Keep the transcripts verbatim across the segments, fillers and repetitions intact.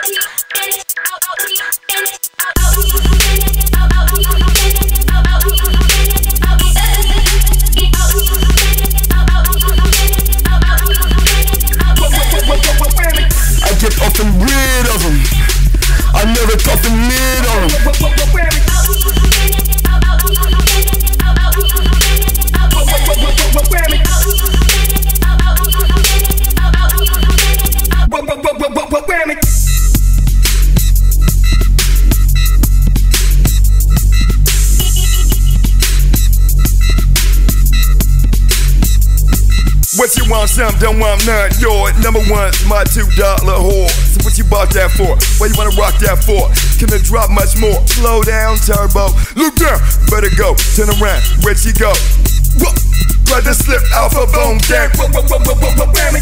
Get off and rid of them. I never talk the mid on them. What you want, some don't want none. Your number one's my two dollar whore. So what you bought that for? What you wanna rock that for? Can it drop much more? Slow down, turbo. Look down, better go. Turn around, where'd she go? Whoa. Brother slip off a bone gang. Whoa, whoa, whoa, whoa, whoa, whoa, whammy.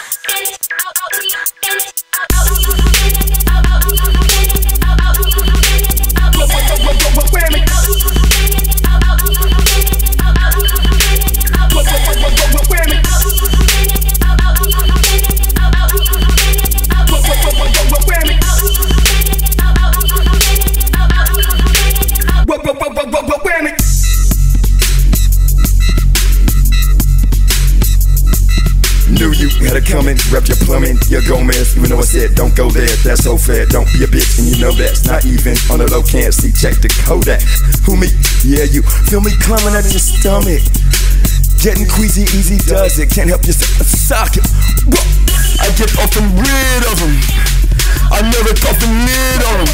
Knew you had it coming, rep your plumbing, your Gomez. Even though I said don't go there, that's so fair. Don't be a bitch, and you know that's not even on the low. Can't see, check the Kodak. Who me? Yeah, you feel me climbing out of your stomach. Getting queasy, easy does it. Can't help yourself, sock it. Whoa. I get off and rid of them. I never talk the mid on them.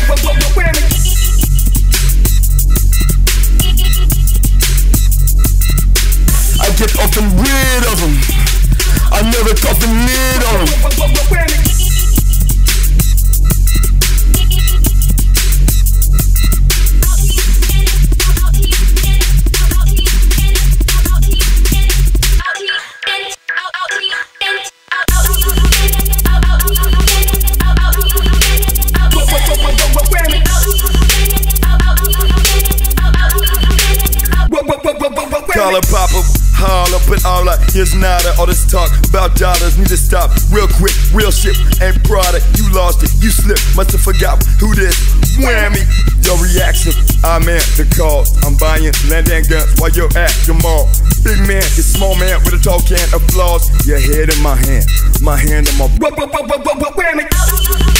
I get off and rid of them. I never talk the lid on them. Call her Papa, holler, but all I here's nada. All this talk about dollars need to stop real quick. Real shit ain't product. You lost it, you slipped, must have forgot who this. Whammy, your reaction. I'm at the call. I'm buying land and guns while you're at your mall. Big man, it's small man with a tall can of flaws. Your head in my hand, my hand in my whammy.